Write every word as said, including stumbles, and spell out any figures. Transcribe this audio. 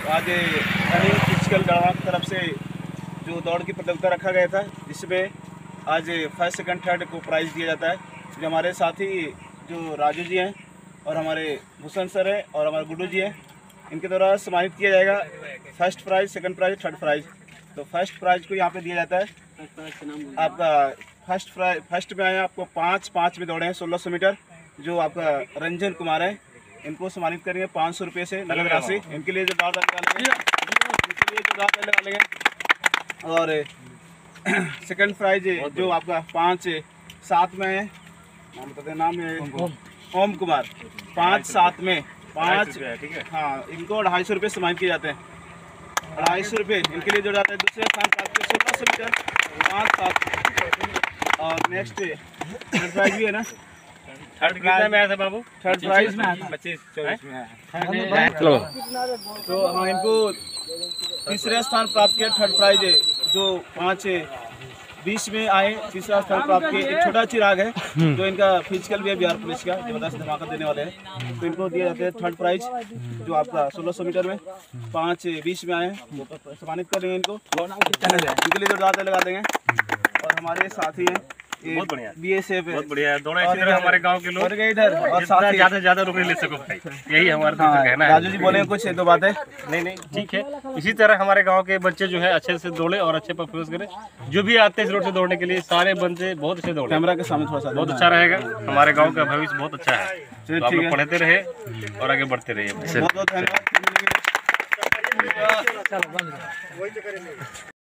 आज running physical Garhwa की तरफ से जो दौड़ की प्रतियोगिता रखा गया था, जिसमें आज फर्स्ट सेकंड थर्ड को प्राइज़ दिया जाता है। जो हमारे साथी जो राजू जी हैं और हमारे भूषण सर हैं और हमारे गुड्डू जी हैं, इनके द्वारा सम्मानित किया जाएगा first prize, second prize, third prize. तो फर्स्ट प्राइज़ को यहाँ पे दिया जाता है आपका फर्स्ट प्राइज। फर्स्ट में आए आपको पाँच पाँच में दौड़े हैं सोलह सौ मीटर, जो आपका रंजन कुमार है, इनको सम्मानित करेंगे पाँच सौ रुपये से नगद राशि। इनके लिए जो दाव निकालेंगे इनके लिए जो दाव निकालेंगे। और सेकंड प्राइज जो आपका पाँच सात में है, नाम बताते नाम है ओम कुमार, पाँच सात में पाँच, हाँ, इनको ढाई सौ रुपये सम्मानित किए जाते हैं। ढाई सौ रुपये इनके लिए जो जाता है। दूसरे स्थान प्राप्त सोलह सौ मीटर पाँच सात। और नेक्स्ट थर्ड प्राइज भी है ना, थर्ड कितना में आया था बाबू? थर्ड प्राइज में पच्चीस चौबीस में आया। चलो, तो हम इनको तीसरे स्थान प्राप्त किया। थर्ड प्राइज है जो पाँच बीस में आए, तीसरा स्थान प्राप्त किए। एक छोटा चिराग है जो इनका फिजिकल भी है, बिहार पुलिस का, जबरदस्त धमाका देने वाले हैं। तो इनको दिए जाते हैं थर्ड प्राइज, जो आपका सोलह सौ मीटर में पाँच बीस में आए हैं, वो तो सम्मानित करेंगे इनको। इनके लिए जो दाते लगा देंगे। और हमारे साथी हैं बहुत बढ़िया, बी एस एफ बहुत बढ़िया दोनों इसी तरह हमारे गांव के लोग और इधर और साथ ज्यादा से ज्यादा रुपए ले सको भाई, यही हमारा हाँ, कहना है। राजू जी बोले कुछ दो बातें। नहीं नहीं ठीक है, इसी तरह हमारे गांव के बच्चे जो है अच्छे से दौड़े और अच्छे परफॉर्मेंस करें। जो भी आते हैं इस रोड से दौड़ने के लिए सारे बच्चे बहुत अच्छे दौड़े। कैमरा के सामने थोड़ा सा बहुत अच्छा रहेगा, हमारे गाँव का भविष्य बहुत अच्छा है। तो आप लोग पढ़ते रहे और आगे बढ़ते रहिए। बहुत बहुत धन्यवाद।